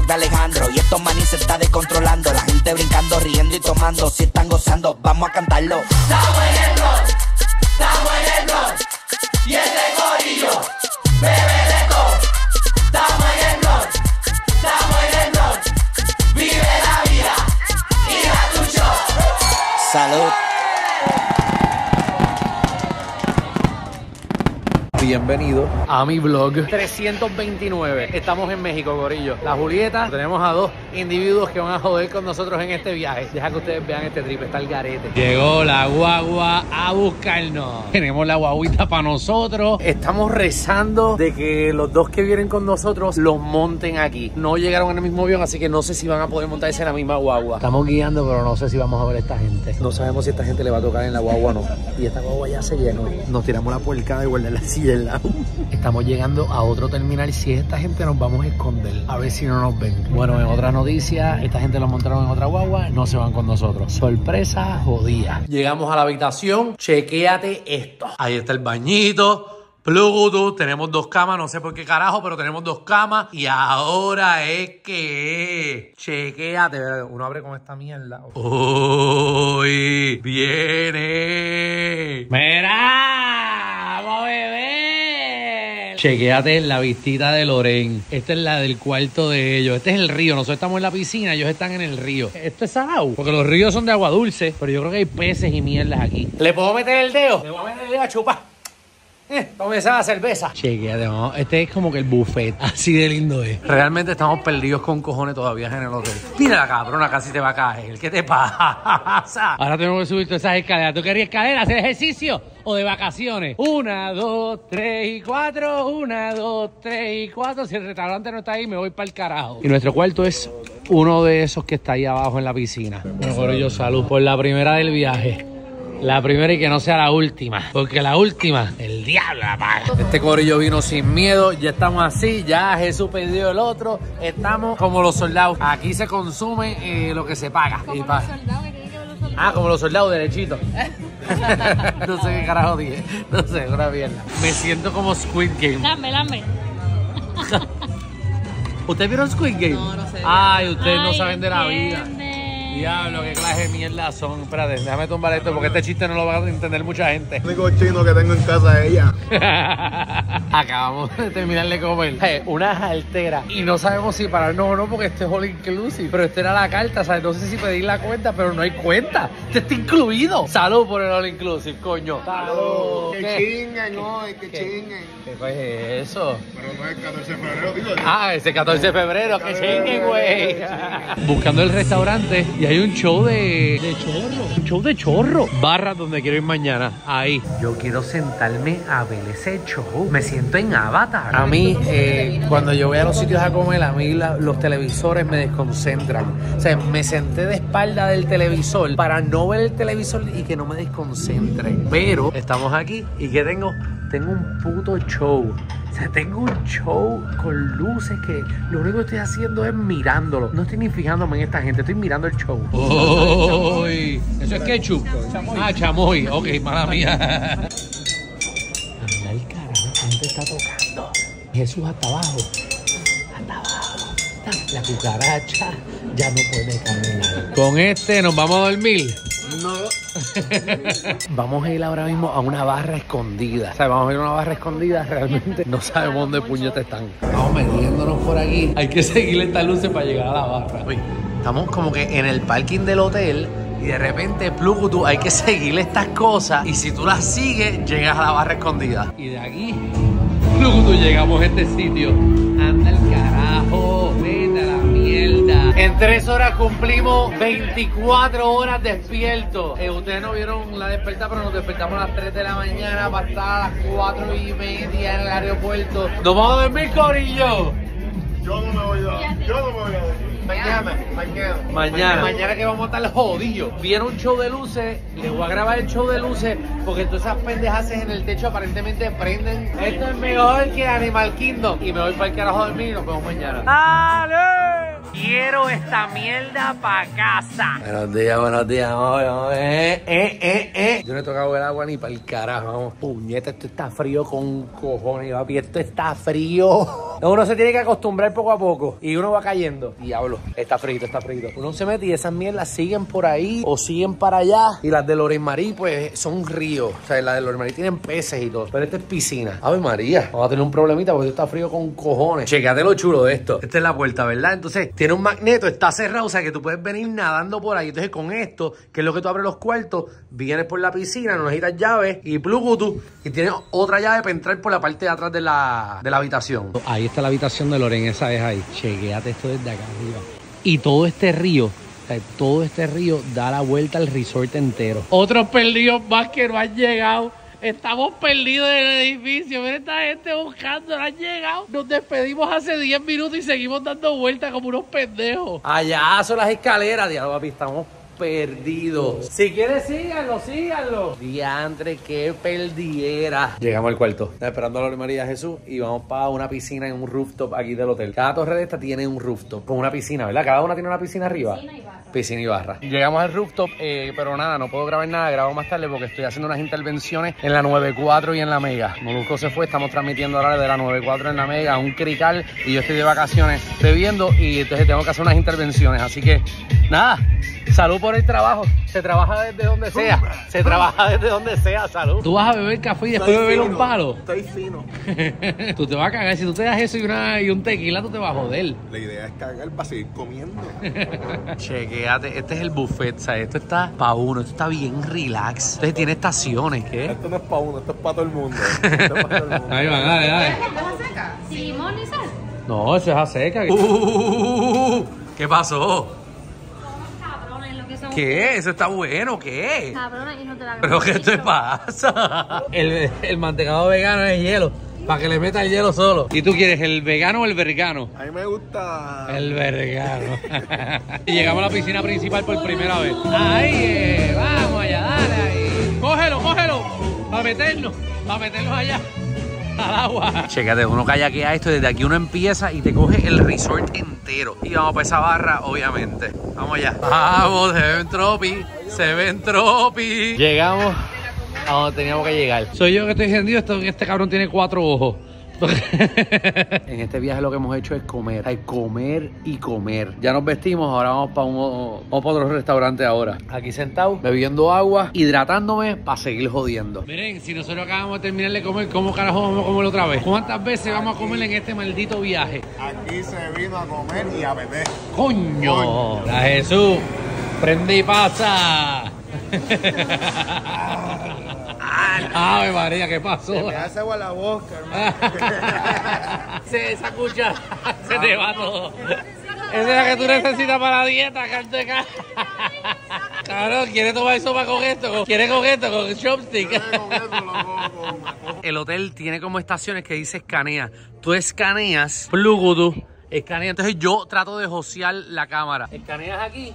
de Alejandro. Y estos manis se está descontrolando. La gente brincando, riendo y tomando. Si están gozando, vamos a cantarlo. Estamos en el rock, estamos en el rock. Y este corillo bebe de todo. Estamos en el rock, estamos en el rock. Vive la vida y da tu show. Salud. Bienvenido a mi vlog 329. Estamos en México, corillo. La Julieta. Tenemos a dos individuos que van a joder con nosotros en este viaje. Deja que ustedes vean este trip. Está el garete. Llegó la guagua a buscarnos. Tenemos la guaguita para nosotros. Estamos rezando de que los dos que vienen con nosotros los monten aquí. No llegaron en el mismo avión, así que no sé si van a poder montarse en la misma guagua. Estamos guiando, pero no sé si vamos a ver a esta gente. No sabemos si esta gente le va a tocar en la guagua o no. Y esta guagua ya se llenó. Nos tiramos la puercada y guardar la silla del lado. Estamos llegando a otro terminal. Si es esta gente, nos vamos a esconder. A ver si no nos ven. Bueno, en otra noticia, esta gente los montaron en otra guagua. No se van con nosotros. Sorpresa jodida. Llegamos a la habitación. Chequéate esto. Ahí está el bañito. Bluetooth, tenemos dos camas, no sé por qué carajo, pero tenemos dos camas. Y ahora es que... Chequéate, uno abre con esta mierda. ¡Uy! ¡Viene! ¡Mira! ¡Vamos, bebé! Chequéate la vistita de Loren. Esta es la del cuarto de ellos. Este es el río. Nosotros estamos en la piscina, ellos están en el río. Esto es salado, porque los ríos son de agua dulce, pero yo creo que hay peces y mierdas aquí. ¿Le puedo meter el dedo? Le voy a meter el dedo a chupar. Comenzar la cerveza. Chequéate, ¿no? Este es como que el buffet. Así de lindo es. Realmente estamos perdidos con cojones todavía en el hotel. Mira la cabrona, casi te va a caer. ¿Qué te pasa? Ahora tenemos que subir todas esas escaleras. ¿Tú querías escaleras, hacer ejercicio o de vacaciones? 1, 2, 3 y 4. 1, 2, 3 y 4. Si el restaurante no está ahí, me voy para el carajo. Y nuestro cuarto es uno de esos que está ahí abajo en la piscina. Bueno, corillo, salud por la primera del viaje. La primera y que no sea la última, porque la última, el diablo la paga. Este corillo vino sin miedo, ya estamos así, ya Jesús perdió el otro, estamos como los soldados. Aquí se consume lo que se paga. Como los soldados, que tienen que ver los soldados. Ah, como los soldados, derechitos. No sé qué carajo dije, no sé, una mierda. Me siento como Squid Game. Lame. ¿Ustedes vieron Squid Game? No, no sé. Ay, ustedes no saben de la vida. Diablo, qué clase de mierda son. Espérate, déjame tumbar esto porque este chiste no lo va a entender mucha gente. El único chino que tengo en casa es ella. Acabamos de terminar de comer unas alteras y no sabemos si pararnos o no porque este es all inclusive. Pero esta era la carta, ¿sabes? No sé si pedir la cuenta, pero no hay cuenta. Este está incluido. Salud por el all inclusive, coño. Salud. Que chinguen hoy, que chinguen. ¿Qué fue eso? Pero no es el 14 de febrero, digo. Ese 14 de febrero, que chinguen, güey. Buscando el restaurante y hay un show de chorro. Un show de chorro. Barra donde quiero ir mañana. Ahí. Yo quiero sentarme a ver ese show. Me siento en Avatar. A mí, cuando yo voy a los sitios a comer, a mí los televisores me desconcentran. O sea, me senté de espalda del televisor para no ver el televisor y que no me desconcentre. Pero estamos aquí y ¿qué tengo? Tengo un puto show. O sea, tengo un show con luces que lo único que estoy haciendo es mirándolo. No estoy ni fijándome en esta gente, estoy mirando el show. ¡Uy! ¿Eso es ketchup? Chamoy. Ah, chamoy. Ok, mala mía. Anda el carajo, ¿quién te está tocando? Jesús, hasta abajo. Hasta abajo. La cucaracha ya no puede caminar. Con este nos vamos a dormir. No. Vamos a ir ahora mismo a una barra escondida. O sea, vamos a ir a una barra escondida. Realmente no sabemos dónde puñetes están. Estamos metiéndonos por aquí. Hay que seguirle estas luces para llegar a la barra. Uy, estamos como que en el parking del hotel. Y de repente, Bluetooth, hay que seguirle estas cosas. Y si tú las sigues, llegas a la barra escondida. Y de aquí, Bluetooth, llegamos a este sitio. Anda el carajo, vete a la mierda. En 3 horas cumplimos 24 horas despiertos. Ustedes no vieron la despertar, pero nos despertamos a las 3 de la mañana para estar a las 4:30 en el aeropuerto. ¿Nos vamos a dormir, corillo? Yo no me voy a dar. Yo no me voy a dar. Mañana que vamos a estar jodidos. Vieron un show de luces, les voy a grabar el show de luces porque todas esas pendejas en el techo aparentemente prenden. Esto es mejor que Animal Kingdom. Y me voy para el carajo a dormir y nos vemos mañana. ¡Dale! Quiero esta mierda para casa. Buenos días, vamos. Yo no he tocado el agua ni para el carajo, vamos. Puñeta, esto está frío con cojones, papi, esto está frío. Uno se tiene que acostumbrar poco a poco y uno va cayendo. Diablo, está frito. Uno se mete y esas mierdas siguen por ahí o siguen para allá. Y las de Loren Marí, pues, son ríos. O sea, las de Loren Marí tienen peces y todo. Pero esta es piscina. Ave María, vamos a tener un problemita porque esto está frío con cojones. Chequéate lo chulo de esto. Esta es la puerta, ¿verdad? Entonces, tiene un magneto, está cerrado, o sea que tú puedes venir nadando por ahí. Entonces, con esto, que es lo que tú abres los cuartos, vienes por la piscina, no necesitas llaves y Bluetooth, y tienes otra llave para entrar por la parte de atrás de la habitación. Ahí está la habitación de Loren, esa es ahí. Chequéate esto desde acá arriba. Y todo este río da la vuelta al resort entero. Otros perdidos más que no han llegado. Estamos perdidos en el edificio. Mira esta gente buscando, no han llegado. Nos despedimos hace 10 minutos y seguimos dando vueltas como unos pendejos. Allá son las escaleras, diablo, papi, estamos perdidos. Si quieres, síganlo. Diantre, qué perdiera. Llegamos al cuarto. Está esperando a Loren María Jesús y vamos para una piscina en un rooftop aquí del hotel. Cada torre de esta tiene un rooftop con una piscina, ¿verdad? Cada una tiene una piscina arriba. Piscina y barra. Llegamos al rooftop, pero nada, no puedo grabar nada. Grabo más tarde porque estoy haciendo unas intervenciones en la 94 y en la Mega. Molusco se fue, estamos transmitiendo ahora de la 94 en la Mega, un crical, y yo estoy de vacaciones bebiendo y entonces tengo que hacer unas intervenciones. Así que, nada. Salud por el trabajo. Se trabaja desde donde sea. Salud. Tú vas a beber café y después beber un palo. Estoy fino. Tú te vas a cagar. Si tú te das eso y un tequila, tú te vas a joder. La idea es cagar para seguir comiendo. Chequéate. Este es el buffet, ¿sabes? Esto está para uno. Esto está bien relax. Entonces tiene estaciones, ¿qué? Esto no es para uno, esto es para todo el mundo. Ahí va, dale. ¿Es a seca? ¿Sin limón ni sal? No, eso es a seca. ¿Qué pasó? ¿Qué? Eso está bueno, ¿qué? Cabrona, y no te la ¿Pero qué te pasa? El mantecado vegano es hielo, para que le meta el hielo solo. ¿Y tú quieres el vegano o el vergano? A mí me gusta el vergano. Y llegamos a la piscina principal por primera vez. Ahí, vamos allá, dale ahí. Cógelo, para meternos allá. Al agua. Chécate, uno kayaquea esto, desde aquí uno empieza y te coge el resort entero. Y vamos para esa barra, obviamente. Vamos allá. Vamos, se ven tropi. Llegamos a donde teníamos que llegar. Soy yo que estoy encendido, este cabrón tiene 4 ojos. En este viaje lo que hemos hecho es comer. Hay comer y comer. Ya nos vestimos, ahora vamos para otro restaurante ahora. Aquí sentado, bebiendo agua, hidratándome para seguir jodiendo. Miren, si nosotros acabamos de terminar de comer, ¿cómo carajo vamos a comer otra vez? ¿Cuántas veces vamos a comer en este maldito viaje? Aquí se vino a comer y a beber. ¡Coño! La Jesús, prende y pasa. Ave María, ¿qué pasó? Se me hace agua la boca, hermano. Esa cuchara se te va todo. Esa es la que tú necesitas para la dieta, canteca. Cabrón, ¿quieres tomar sopa con esto? ¿Quieres con esto? ¿Con chopstick? El hotel tiene como estaciones que dice escanea. Tú escaneas, Bluetooth, escanea. Entonces yo trato de josear la cámara. Escaneas aquí.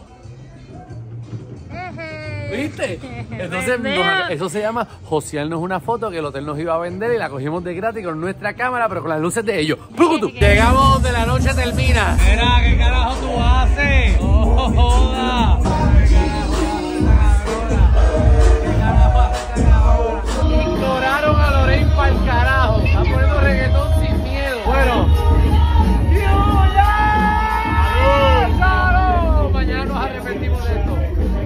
¿Viste? Entonces, eso se llama josearnos una foto que el hotel nos iba a vender y la cogimos de gratis con nuestra cámara, pero con las luces de ellos. Llegamos donde la noche termina. Mira, ¿qué carajo tú haces? ¡Oh, joda! Ignoraron a Loren para el carajo. Están poniendo reggaetón sin miedo. Bueno. Mañana nos arrepentimos de esto.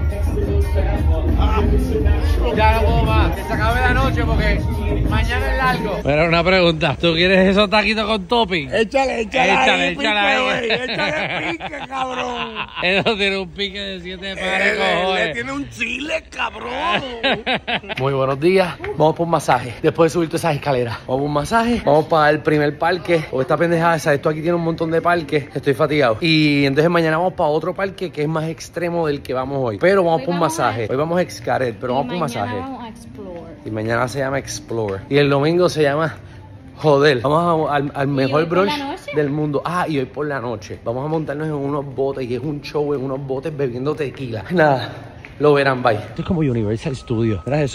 Ya no puedo más, que se acabe la noche porque mañana es largo. Pero una pregunta, ¿tú quieres esos taquitos con topping? Échale ahí, pique, cabrón. Eso tiene un pique de 7 pares, cojones. Tiene un chile, cabrón. Muy buenos días, vamos por un masaje. Después de subir todas esas escaleras, vamos por un masaje, vamos para el primer parque. Porque esta pendejada esa, esto aquí tiene un montón de parques, estoy fatigado. Y entonces mañana vamos para otro parque que es más extremo del que vamos hoy. Pero vamos por un masaje. Hoy vamos a Xcaret, pero vamos por un masaje. Vamos a Explore. Y mañana se llama Explore. Y el domingo se llama Joder. Vamos al mejor brunch del mundo. Ah, y hoy por la noche vamos a montarnos en unos botes. Y es un show en unos botes bebiendo tequila. Nada, lo verán, bye. Esto es como Universal Studios. ¿Verdad, Jesús?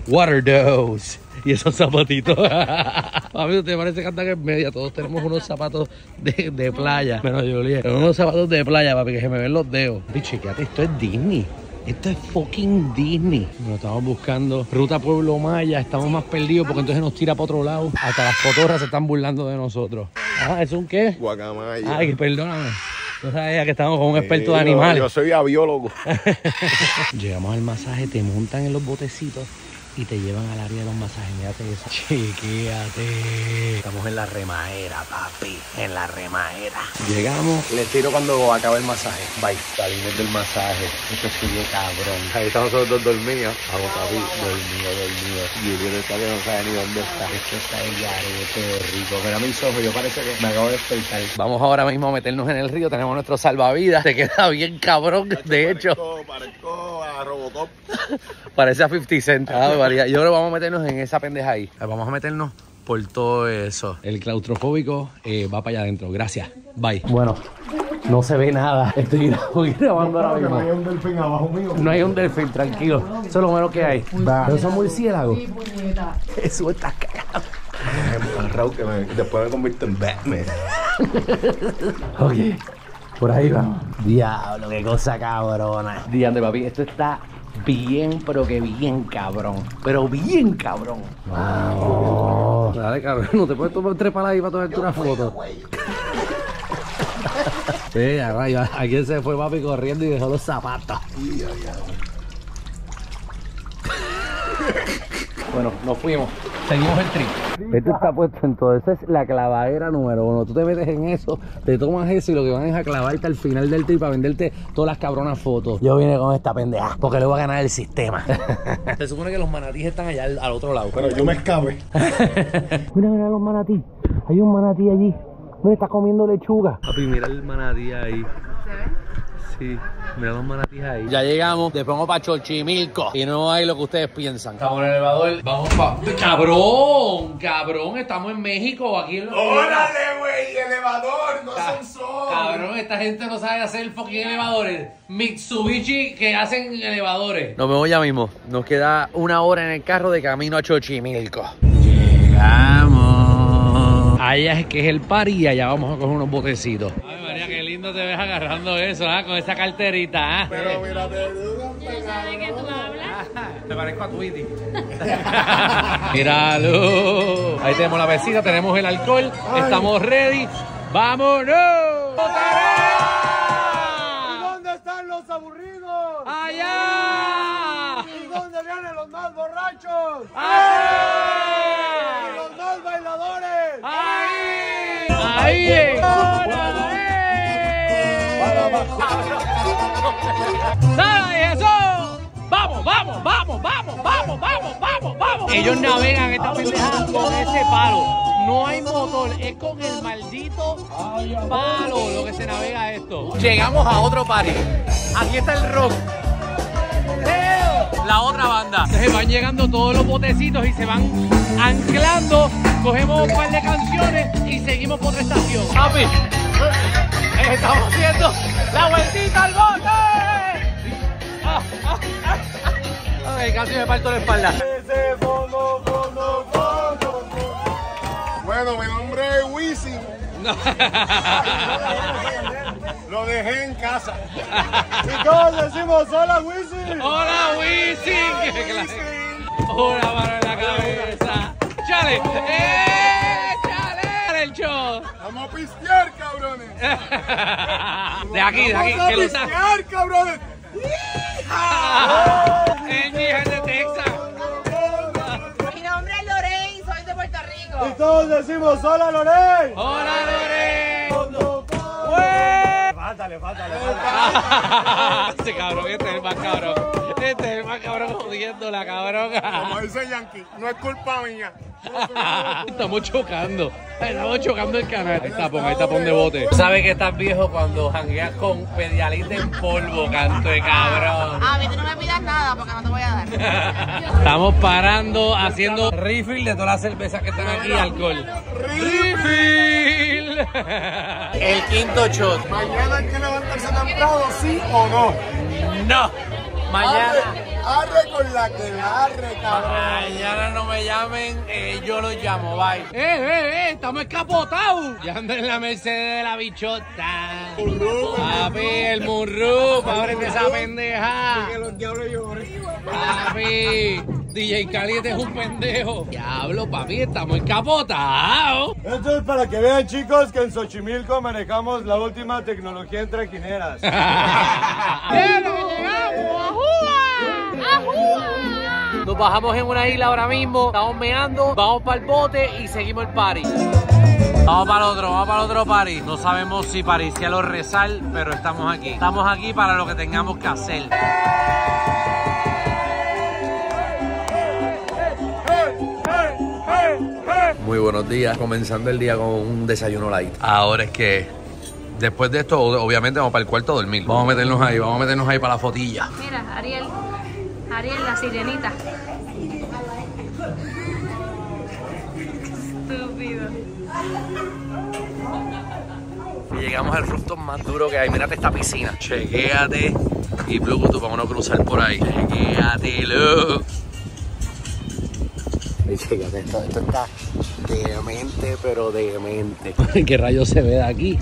Water Dose. Y esos zapatitos. A mí te parece que andan en media. Todos tenemos unos zapatos de playa. Menos Juliet. Unos zapatos de playa, papi, que se me ven los dedos. Y chequeate, esto es Disney. Esto es fucking Disney. Nos estamos buscando ruta Pueblo Maya. Estamos más perdidos porque entonces nos tira para otro lado. Hasta las cotorras se están burlando de nosotros. Ah, ¿es un qué? Guacamaya. Ay, perdóname. Tú sabes que estamos con un experto de animales. Yo soy aviólogo. Llegamos al masaje, te montan en los botecitos y te llevan al área de los masajes. Mírate eso. Chequéate. Estamos en la remadera, papi. En la remadera. Llegamos. Les tiro cuando acabe el masaje. Bye. Salimos del masaje. Esto sigue cabrón. Ahí estamos nosotros dos dormidos. Vamos, papi. Dormido. Juliet está que no sabe ni dónde está. Esto está el garete rico. Mira mis ojos. Yo parece que me acabo de despertar. Vamos ahora mismo a meternos en el río. Tenemos nuestro salvavidas. Te queda bien cabrón. De hecho. Parezco a Robocop. Parece a 50 Cent. Yo creo que vamos a meternos en esa pendeja ahí. Vamos a meternos por todo eso. El claustrofóbico va para allá adentro. Gracias. Bye. Bueno, no se ve nada. Estoy grabando ahora mismo. No hay un delfín abajo mío. No hay un delfín, tranquilo. Eso es lo menos que hay. Pero son murciélagos. Sí, puñeta. Eso está cagado. Raúl, que después me convierto en Batman. Ok. Por ahí vamos. Diablo, qué cosa cabrona. Diante, papi, esto está bien, pero que bien cabrón. Pero bien cabrón. Vamos. Dale, cabrón, no te puedes tomar 3 palas ahí para tomarte una foto. Sí, aquí se fue papi corriendo y dejó los zapatos. Bueno, nos fuimos. Seguimos el trip. Esto está puesto en todo. Esa es la clavadera número 1. Tú te metes en eso, te tomas eso y lo que van es a clavarte al final del trip para venderte todas las cabronas fotos. Yo vine con esta pendeja porque le voy a ganar el sistema. Se supone que los manatíes están allá al otro lado. Pero yo me escape. Mira los manatí. Hay un manatí allí. Mira, está comiendo lechuga. Papi, mira el manatí ahí. ¿Se ve? Sí, mira los manatíes ahí. Ya llegamos, después vamos para Xochimilco. Y no hay lo que ustedes piensan. Estamos en el elevador, vamos para... ¡Cabrón! Estamos en México, aquí en los... ¡Órale, güey! ¡Elevador! ¡No son! Cabrón, esta gente no sabe hacer fucking elevadores. Mitsubishi que hacen elevadores. Nos vemos ya mismo. Nos queda 1 hora en el carro de camino a Xochimilco. Llegamos. Allá es que es el party y allá vamos a coger unos botecitos. Ay, María, qué lindo te ves agarrando eso, con esa carterita. Pero mírate, ¿Sabe qué tú hablas? Te parezco a Tweety. Míralo. Ahí tenemos la besita, tenemos el alcohol. Ay. Estamos ready. ¡Vámonos! ¿Y dónde están los aburridos? ¡Allá! ¿Y dónde vienen los más borrachos? ¡Ahí! ¿Y los más bailadores? ¡Ahí! ¡Ahí! ¡Dale eso! ¡Vamos! Ellos navegan esta pendejada con ese palo. No hay motor, es con el maldito palo lo que se navega esto. Llegamos a otro party. Aquí está el rock. La otra banda. Entonces van llegando todos los botecitos y se van anclando. Cogemos un par de canciones y seguimos por otra estación. Papi, estamos haciendo la vueltita al bote. Ay, casi me parto la espalda. Bueno, mi nombre es Wisin. Lo dejé en casa. Y todos decimos hola Wisin. ¡Hola, Wisin! ¡Una mano en la cabeza! ¡Chale! ¡Chale! ¡El show! Vamos a pistear, cabrones. De aquí, Vamos a que lo pistear, cabrones. Es de Texas. Mi nombre es Lorraine, soy de Puerto Rico. Y todos decimos hola Lorraine. ¡Hola, Lore! Fátale. Ese cabrón, este es el más cabrón. Este es el más cabrón jodiéndola, cabrón. Como dice Yankee, no es culpa mía. Estamos chocando el canal. Hay tapón de bote. Sabes que estás viejo cuando jangueas con Pedialit en polvo, canto de cabrón. A mí tú no me pidas nada porque no te voy a dar. Estamos parando, haciendo refill de todas las cervezas que están aquí, alcohol. ¡Refill! El quinto shot. Mañana hay que levantarse temprano, ¿sí o no? No. Mañana Arre con la que barre, cabrón. Mañana no me llamen, yo los llamo, bye. Estamos escapotados. Ya ando en la Mercedes de la bichota. Papi, el murru, ábrete esa pendeja. Que los diablos lloren. Papi, DJ Caliente es un pendejo. Diablo, papi, estamos encapotados. Esto es para que vean, chicos, que en Xochimilco manejamos la última tecnología en traquineras. Nos bajamos en una isla ahora mismo, estamos meando, vamos para el bote y seguimos el party. Vamos para el otro party. No sabemos si parecía lo rezar, pero estamos aquí. Estamos aquí para lo que tengamos que hacer. Muy buenos días, comenzando el día con un desayuno light. Ahora es que después de esto, obviamente vamos para el cuarto a dormir. Vamos a meternos ahí para la fotilla. Mira, Ariel, la sirenita. Estúpido. Y llegamos al rooftop más duro que hay. Mírate esta piscina. Chequéate. Y Bluetooth, vámonos a cruzar por ahí. Chequéatelo. Chécate, esto está demente, pero demente. ¿Qué rayos se ve de aquí?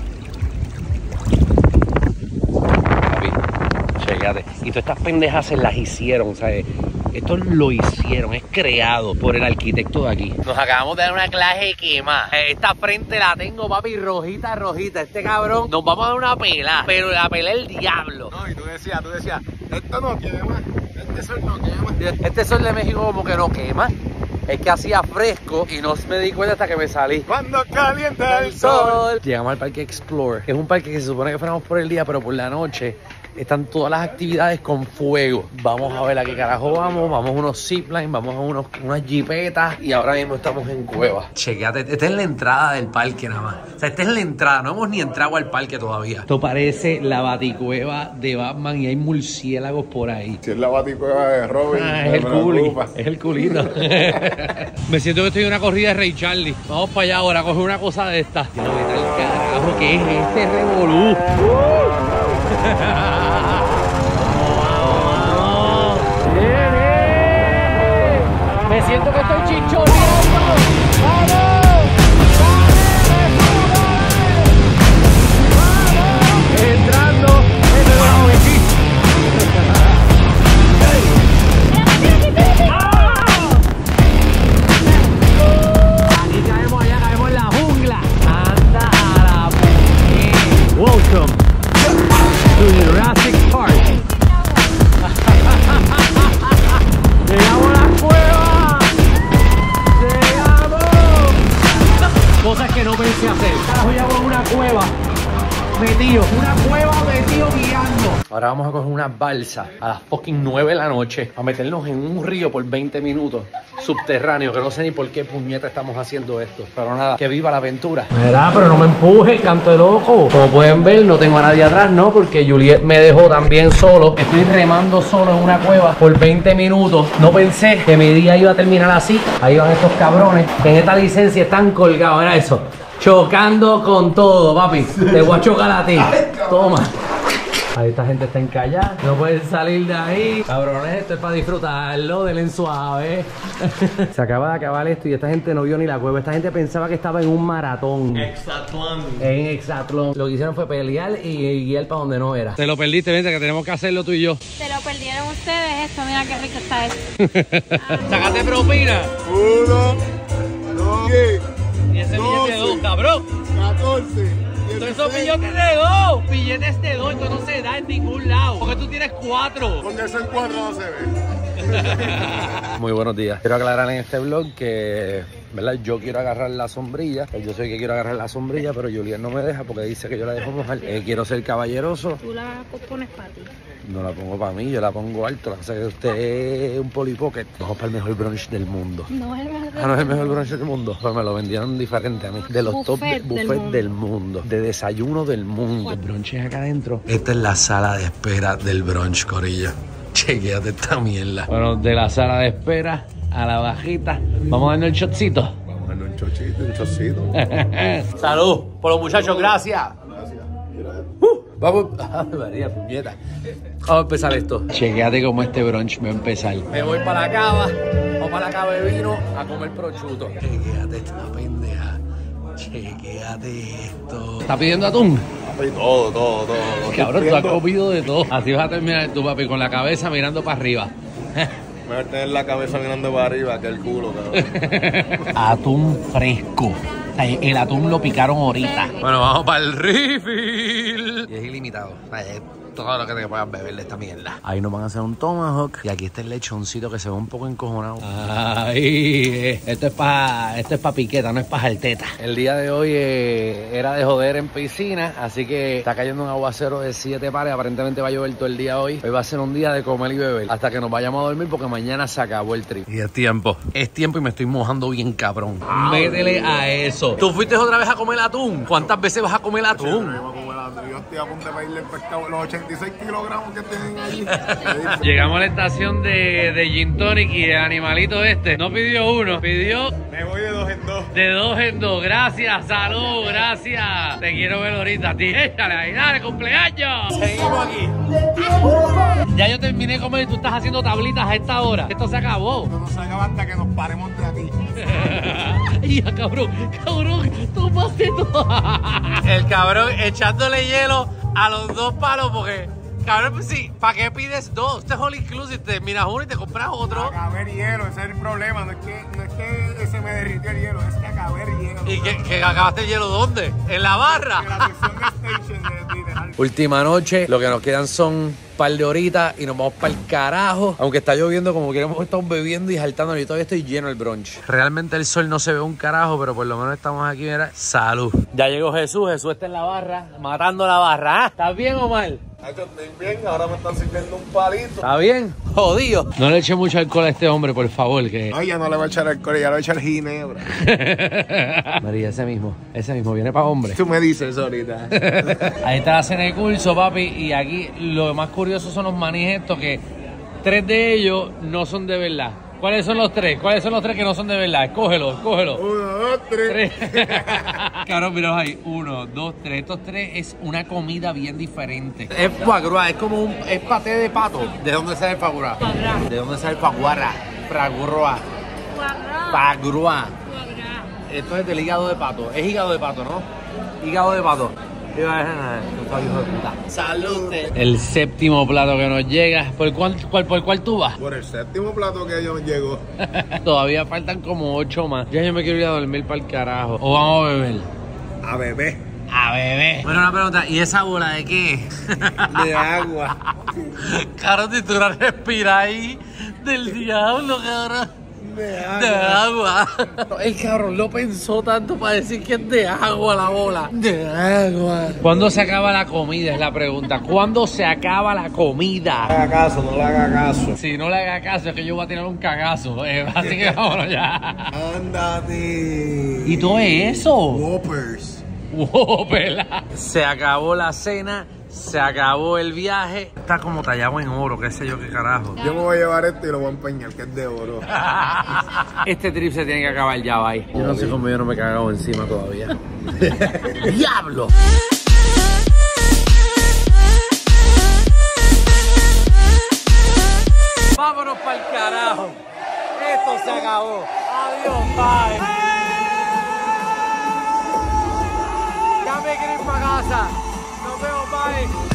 Papi, chécate. Y todas estas pendejas se las hicieron, ¿sabes? Esto lo hicieron, es creado por el arquitecto de aquí. Nos acabamos de dar una clase de quema. Esta frente la tengo, papi, rojita. Este cabrón, nos vamos a dar una pela, pero la pela es el diablo. No, y tú decías, esto no quema, este sol no quema. Este sol de México como que no quema. Es que hacía fresco y no me di cuenta hasta que me salí. Cuando calienta el sol. Llegamos al Parque Explore. Es un parque que se supone que fuéramos por el día, pero por la noche están todas las actividades con fuego. Vamos a ver a qué carajo vamos. Vamos a unos ziplines, vamos a unas jipetas y ahora mismo estamos en Cueva. Chequéate, esta es la entrada del parque nada más. O sea, esta es la entrada, no hemos ni entrado al parque todavía. Esto parece la baticueva de Batman y hay murciélagos por ahí. Si es la baticueva de Robin, es el culi, es el culito. Me siento que estoy en una corrida de Ray Charlie. Vamos para allá ahora a coger una cosa de esta. Ya no, vete al carajo, ¿qué es este revolú? Me siento que estoy chinchoneando. ¡Vamos! Entrando en el Aovechi. Aquí caemos, allá caemos en la jungla. Anda a la puñeta. Welcome to Jurassic Park. Llegamos a la cueva. Llegamos. Cosas que no pensé hacer. Carajo, llevo en una cueva. Metido guiando. Ahora vamos a coger una balsa a las fucking 9 de la noche a meternos en un río por 20 minutos subterráneo, que no sé ni por qué puñeta estamos haciendo esto. Pero nada, que viva la aventura. Mira, pero no me empuje, canto de loco. Como pueden ver, no tengo a nadie atrás, ¿no? Porque Juliet me dejó también solo. Estoy remando solo en una cueva por 20 minutos. No pensé que mi día iba a terminar así. Ahí van estos cabrones que en esta licencia están colgados. Era eso. Chocando con todo, papi. Te voy a chocar a ti. Toma. Ahí esta gente está encallada. No pueden salir de ahí. Cabrones, esto es para disfrutarlo. Denle suave. Se acaba de acabar esto y esta gente no vio ni la cueva. Esta gente pensaba que estaba en un maratón. En Exatlón. Lo que hicieron fue pelear y guiar para donde no era. Te lo perdiste, vente, que tenemos que hacerlo tú y yo. Se lo perdieron ustedes esto. Mira qué rico está esto. Sácate propina. 1, 2, Y ese billete de 2, cabrón. 14. Entonces son billetes de 2. Billetes de 2, esto no se da en ningún lado. Porque tú tienes 4. Porque eso en 4 no se ve. Muy buenos días. Quiero aclarar en este vlog que, ¿verdad? Yo quiero agarrar la sombrilla. Yo soy el que quiero agarrar la sombrilla, pero Juliet no me deja porque dice que yo la dejo mojar. Quiero ser caballeroso. Tú la pones para ti. No la pongo para mí, yo la pongo alto. La cosa es que usted es un polipocket. Vamos para el mejor brunch del mundo. No es el mejor. Ah, no es el mejor brunch del mundo. Pues me lo vendieron diferente a mí. De los top buffet del mundo. De desayuno del mundo. El brunch es acá adentro. Esta es la sala de espera del brunch, corillo. Chequéate esta mierda. Bueno, de la sala de espera a la bajita. Vamos dando el shotcito. Vamos a darle un chocito. Salud por los muchachos, gracias. Gracias. Vamos, María, puñeta. Vamos a empezar esto. Chequéate cómo este brunch va a empezar. Me voy para la cava, o para la cava de vino a comer prosciutto. Chequéate esta pendeja. Chequéate esto. ¿Estás pidiendo atún? Papi, todo. Cabrón, tú has comido de todo. Así vas a terminar tú, papi, con la cabeza mirando para arriba. Mejor tener la cabeza mirando para arriba que el culo, cabrón. Atún fresco. O sea, el atún lo picaron ahorita. Bueno, vamos para el refill. Y es ilimitado. O sea, es todo lo que te puedas beber de esta mierda. Ahí nos van a hacer un tomahawk. Y aquí está el lechoncito que se ve un poco encojonado. Ahí. Esto es pa' piqueta, no es pa' jalteta. El día de hoy era de joder en piscina. Así que está cayendo un aguacero de 7 pares. Aparentemente va a llover todo el día hoy. Hoy va a ser un día de comer y beber. Hasta que nos vayamos a dormir porque mañana se acabó el trip. Y es tiempo. Es tiempo y me estoy mojando bien cabrón. Métele a eso. ¿Tú fuiste otra vez a comer atún? ¿Cuántas veces vas a comer atún? Yo estoy a punto de pedirle el pescado, los 86 kilogramos que tienen allí. Llegamos a la estación de Gin Tonic y el animalito este no pidió uno, pidió... Me voy de 2 en 2. De 2 en 2, gracias, salud, gracias. Te quiero ver ahorita, a ti, échale ahí, dale, cumpleaños. Seguimos aquí. Ya yo terminé de comer y tú estás haciendo tablitas a esta hora. Esto se acabó. Esto no se acaba hasta que nos paremos de aquí. Ya, cabrón, tomaste todo. El cabrón echándole hielo a los 2 palos porque... Cabrón, pues sí, ¿para qué pides 2? Este es all inclusive, te miras uno y te compras otro. Acabé el hielo, ese es el problema. No es que se me derritió el hielo, es que acabé el hielo. ¿Y que acabaste el hielo dónde? ¿En la barra? En la sección de station, literal. Última noche, lo que nos quedan son un par de horitas y nos vamos para el carajo. Aunque está lloviendo, como que hemos estado bebiendo y saltando. Y todavía estoy lleno el brunch. Realmente el sol no se ve un carajo, pero por lo menos estamos aquí, mira. Salud. Ya llegó Jesús está en la barra, matando la barra. ¿Ah? ¿Estás bien o mal? Estoy bien, ahora me están sirviendo un palito. ¿Está bien? Jodido. No le eche mucho alcohol a este hombre, por favor, que... Ay, ya no le voy a echar alcohol, ya le voy a echar ginebra. María, ese mismo, viene para hombre. Tú me dices ahorita. Ahí está la cena de curso, papi, y aquí lo más curioso son los maní estos que 3 de ellos no son de verdad. ¿Cuáles son los 3? ¿Cuáles son los 3 que no son de verdad? Escógelo. 1, 2, 3. Cabrón, mira ahí. 1, 2, 3. Estos 3 es una comida bien diferente. Es foie gras, es como es paté de pato. ¿De dónde sale el foie gras? ¿De dónde sale el foie gras? Foie gras. Esto es del hígado de pato. Es hígado de pato, ¿no? Hígado de pato. Salud. El séptimo plato que nos llega. ¿Por cuál tú vas? Por el séptimo plato que yo llego. Todavía faltan como 8 más. Ya yo me quiero ir a dormir para el carajo. ¿O vamos a beber? A beber. A beber. Bueno, una pregunta. ¿Y esa bola de qué? De agua. Cabrón, si tú la respiras ahí del diablo, cabrón. De agua. El cabrón lo pensó tanto para decir que es de agua la bola. De agua. ¿Cuándo se acaba la comida? Es la pregunta. ¿Cuándo se acaba la comida? No le haga caso, no le haga caso. Si no le haga caso, es que yo voy a tirar un cagazo. Así que vámonos ya. Ándate. ¿Y todo eso? Whoppers. Whoppers. Se acabó la cena. Se acabó el viaje. Está como tallado en oro, qué sé yo qué carajo. Yo me voy a llevar esto y lo voy a empeñar, que es de oro. Este trip se tiene que acabar ya, bye. Yo no sé cómo yo no me he cagado encima todavía. ¡Diablo! Vámonos para el carajo. Esto se acabó. Adiós, bye. Ya me quiero ir para casa. Nos vemos, bye.